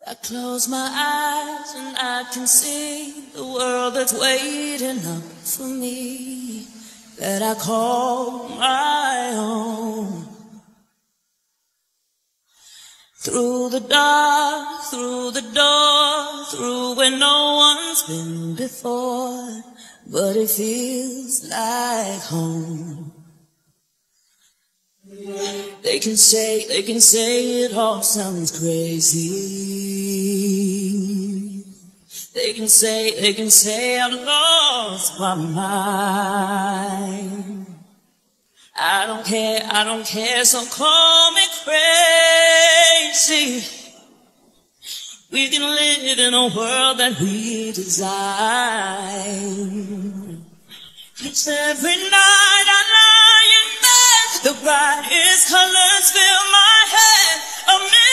I close my eyes and I can see the world that's waiting up for me, that I call my own. Through the dark, through the door, through where no one's been before, but it feels like home. They can say it all sounds crazy. They can say I've lost my mind. I don't care, so call me crazy. We can live in a world that we design. 'Cause every night I lie in bed, the brightest colors fill my head.